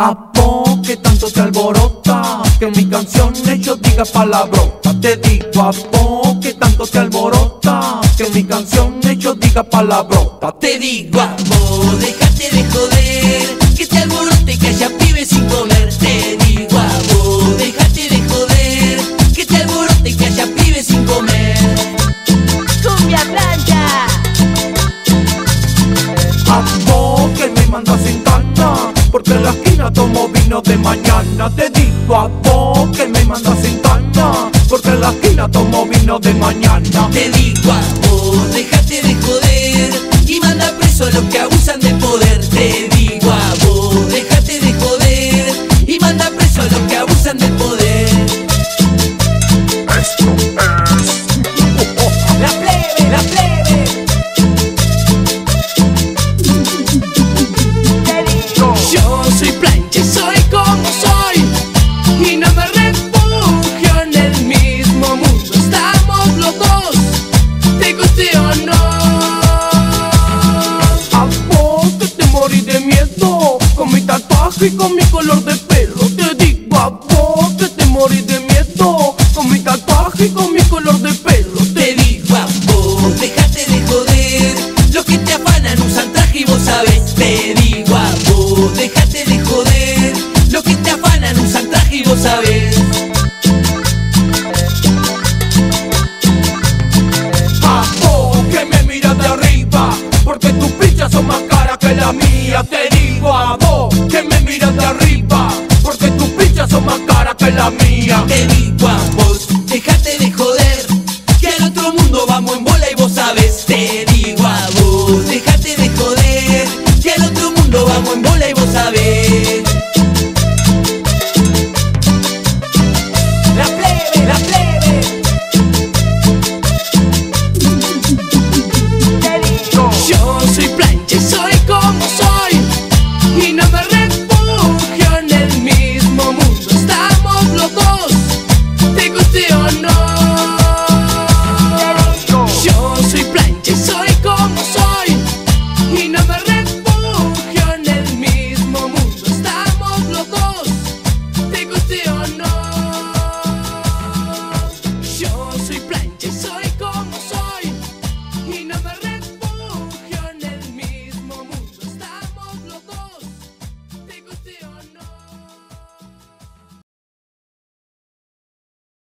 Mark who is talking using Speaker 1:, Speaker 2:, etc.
Speaker 1: ¿A vos que tanto te alborota? Que en mi canción yo diga palabrota. Te digo a vos que tanto te alborota, que en mi canción yo diga palabrota.
Speaker 2: Te digo a vos, déjate de joder, que te alborote y que haya pibes sin comer. Te digo a vos, déjate de joder, que te alborote y que haya pibes sin comer.
Speaker 3: Cumbia plancha.
Speaker 1: A vos que me manda sin gana, porque en la esquina tomo vino de mañana. Te digo a vos que me manda sin gana, porque en la esquina tomo vino de mañana.
Speaker 2: Te digo a vos, déjate de joder y manda preso a los que abusan de poder. Te digo a vos, déjate de joder y manda preso a los que abusan del poder.
Speaker 1: Esto es
Speaker 2: La plebe, la plebe. Yo soy plancha y soy como soy, y no me refugio en el mismo mundo. Estamos los dos, te guste o no.
Speaker 1: a vos que te morí de miedo, con mi tatuaje y con mi color de